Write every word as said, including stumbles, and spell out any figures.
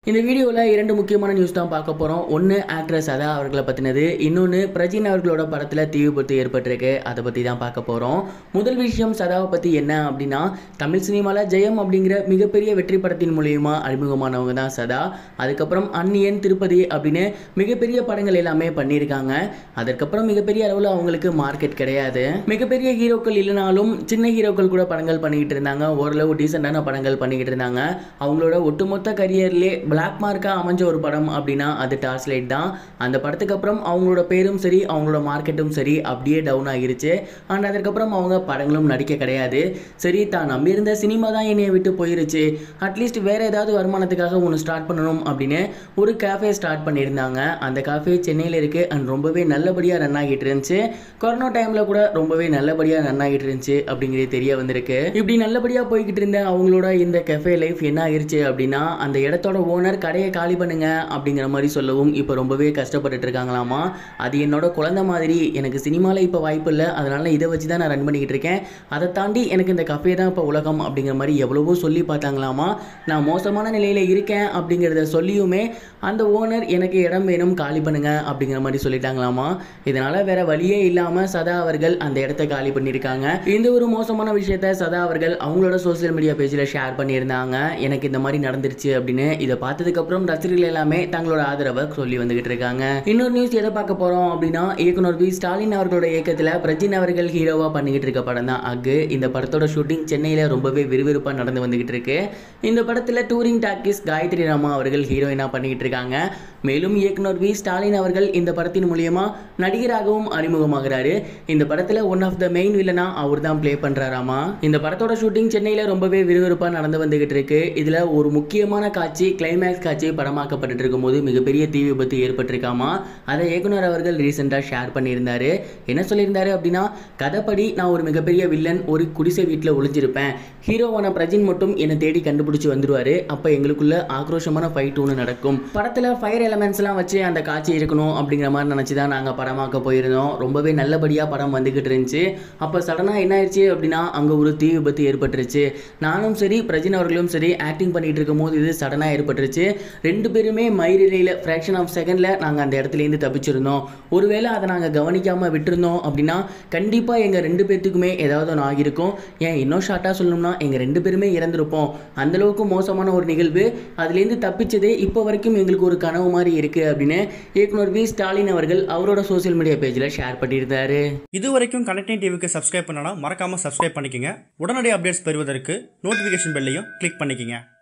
இந்த வீடியோவில் இரண்டு முக்கியமான நியூஸ் தான் பார்க்க போகிறோம். ஒன்று ஆக்ட்ரஸ் சதா அவர்களை பற்றினது, இன்னொன்று பிரஜின் அவர்களோட படத்தில் தீ விபத்து ஏற்பட்டிருக்கு, அதை பற்றி தான் பார்க்க போகிறோம். முதல் விஷயம் சதாவை பற்றி என்ன அப்படின்னா, தமிழ் சினிமாவில் ஜெயம் அப்படிங்கிற மிகப்பெரிய வெற்றி படத்தின் மூலியமா அறிமுகமானவங்க தான் சதா. அதுக்கப்புறம் அந்நியன், திருப்பதி அப்படின்னு மிகப்பெரிய படங்கள் எல்லாமே பண்ணியிருக்காங்க. அதற்கப்புறம் மிகப்பெரிய அளவில் அவங்களுக்கு மார்க்கெட் கிடையாது. மிகப்பெரிய ஹீரோக்கள் இல்லைனாலும் சின்ன ஹீரோக்கள் கூட படங்கள் பண்ணிக்கிட்டு இருந்தாங்க. ஓரளவு டீசெண்டான படங்கள் பண்ணிக்கிட்டு இருந்தாங்க. அவங்களோட ஒட்டுமொத்த கரியர்லேயே பிளாக் மார்க்கா அமைஞ்ச ஒரு படம் அப்படின்னா அது டார்ச் லைட் தான். அந்த படத்துக்கு அப்புறம் அவங்களோட பேரும் சரி அவங்களோட மார்க்கெட்டும் சரி அப்படியே டவுன் ஆகிருச்சு. அண்ட் அதுக்கப்புறம் அவங்க படங்களும் நடிக்க கிடையாது. சரி, தான் நம்பியிருந்த சினிமா தான் என்னையை விட்டு போயிருச்சு, அட்லீஸ்ட் வேற ஏதாவது வருமானத்துக்காக ஒன்று ஸ்டார்ட் பண்ணணும் அப்படின்னு ஒரு கேஃபே ஸ்டார்ட் பண்ணியிருந்தாங்க. அந்த கேஃபே சென்னையில் இருக்கு அண்ட் ரொம்பவே நல்லபடியாக ரன் ஆகிட்டு இருந்துச்சு. கொரோனா டைம்ல கூட ரொம்பவே நல்லபடியாக ரன் ஆகிட்டு இருந்துச்சு அப்படிங்கிறது தெரிய வந்திருக்கு. இப்படி நல்லபடியாக போய்கிட்டு இருந்த அவங்களோட இந்த கேஃபே லைஃப் என்ன ஆயிருச்சு அப்படின்னா, அந்த இடத்தோட ஓனர் கடையை காலி பண்ணுங்க அப்படிங்கிற மாதிரி சொல்லவும் இப்போ ரொம்பவே கஷ்டப்பட்டுட்டு இருக்காங்களாமா. அது என்னோட குழந்தை மாதிரி, எனக்கு சினிமாவில் இப்போ வாய்ப்பு இல்லை, அதனால இதை வச்சு தான் நான் ரன் பண்ணிக்கிட்டு இருக்கேன், அதை தாண்டி எனக்கு இந்த கஃபே தான் இப்போ உலகம் அப்படிங்கிற மாதிரி எவ்வளவோ சொல்லி பார்த்தாங்களாமா. நான் மோசமான நிலையில் இருக்கேன் அப்படிங்கிறத சொல்லியுமே அந்த ஓனர் எனக்கு இடம் வேணும், காலி பண்ணுங்க அப்படிங்கிற மாதிரி சொல்லிட்டாங்களாமா. இதனால வேற வழியே இல்லாமல் சதா அவர்கள் அந்த இடத்த காலி பண்ணியிருக்காங்க. இந்த ஒரு மோசமான விஷயத்த சதா அவர்கள் அவங்களோட சோசியல் மீடியா பேஜில் ஷேர் பண்ணியிருந்தாங்க. எனக்கு இந்த மாதிரி நடந்துருச்சு அப்படின்னு. இதை பார்த்ததுக்கு அப்புறம் ரசிகர்கள் எல்லாமே தங்களோட ஆதரவை சொல்லி வந்துகிட்டு இருக்காங்க. இன்னொரு நியூஸ் எதை பார்க்க போறோம் அப்படின்னா, இயக்குனர் வி ஸ்டாலின் அவர்களோட இயக்கத்தில் பிரஜின் அவர்கள் ஹீரோவா பண்ணிக்கிட்டு இருக்க படம் தான் அக்கு. இந்த படத்தோட ஷூட்டிங் சென்னையில ரொம்பவே விறுவிறுப்பா நடந்து வந்துகிட்டு இருக்கு. இந்த படத்துல டூரிங் டாக்கீஸ் காயத்ரி ராமா அவர்கள் ஹீரோயினா பண்ணிக்கிட்டு இருக்காங்க. மேலும் இயக்குனர் வி ஸ்டாலின் அவர்கள் இந்த படத்தின் மூலியமா நடிகராகவும் அறிமுகமாகிறாரு. இந்த படத்துல ஒன் ஆஃப் த மெயின் வில்லனா அவர் தான் பிளே பண்றாராமா. இந்த படத்தோட ஷூட்டிங் சென்னையில ரொம்பவே விறுவிறுப்பா நடந்து வந்துகிட்டு இருக்கு. இதுல ஒரு முக்கியமான காட்சி, கிளைமேக்ஸ் காட்சி படமாக்கப்பட்டு இருக்கும் போது மிகப்பெரிய தீ விபத்து ஏற்பட்டிருக்காமா. அதை இயக்குனர் அவர்கள் ரீசெண்டாக ஷேர் பண்ணியிருந்தாரு. என்ன சொல்லியிருந்தாரு அப்படின்னா, கதைப்படி நான் ஒரு மிகப்பெரிய வில்லன் ஒரு குடிசை வீட்டில் ஒளிஞ்சிருப்பேன், ஹீரோவான பிரஜின் மட்டும் என்னை தேடி கண்டுபிடிச்சி வந்துருவாரு, அப்போ எங்களுக்குள்ள ஆக்ரோஷமான ஃபைட் ஒன்று நடக்கும். படத்தில் ஃபயர் எலமெண்ட்ஸ்லாம் வச்சு அந்த காட்சி இருக்கணும் அப்படிங்கிற மாதிரி நினச்சி தான் நாங்கள் படமாக்க போயிருந்தோம். ரொம்பவே நல்லபடியாக படம் வந்துக்கிட்டு இருந்துச்சு. அப்போ சடனாக என்ன ஆயிடுச்சு அப்படின்னா, அங்கே ஒரு தீ விபத்து ஏற்பட்டுருச்சு. நானும் சரி பிரஜின் அவர்களும் சரி ஆக்டிங் பண்ணிட்டு இருக்கும் போது இது சடனாக ஏற்பட்டுருச்சு. ரெண்டு பேருமே மயிரிழையில் ஃப்ராக்ஷன் ஆஃப் செகண்டில் நாங்கள் அந்த இடத்துலேருந்து தப்பிச்சிருந்தோம். ஒருவேளை அதை நாங்கள் கவனிக்காமல் விட்டுருந்தோம் அப்படின்னா கண்டிப்பாக எங்கள் ரெண்டு பேர்த்துக்குமே ஏதாவது ஒன்று ஆகியிருக்கும். ஏன் இன்னும் ஷார்ட்டாக சொல்லணும்னா எங்கள் ரெண்டு பேருமே இறந்துருப்போம். அந்தளவுக்கு மோசமான ஒரு நிகழ்வு. அதுலேருந்து தப்பிச்சதே இப்போ வரைக்கும் எங்களுக்கு ஒரு கனவு மாதிரி இருக்குது அப்படின்னு இயக்குனர் வி ஸ்டாலின் அவர்கள் அவரோட சோசியல் மீடியா பேஜில் ஷேர் பண்ணியிருந்தாரு. இது வரைக்கும் கனெக்டிங் டிவிக்கு சப்ஸ்கிரைப் பண்ணனா மறக்காமல் சப்ஸ்கிரைப் பண்ணிக்கங்க. உடனடி அப்டேட்ஸ் பெறுவதற்கு நோட்டிஃபிகேஷன் பெல்லையும் கிளிக் பண்ணிக்கங்க.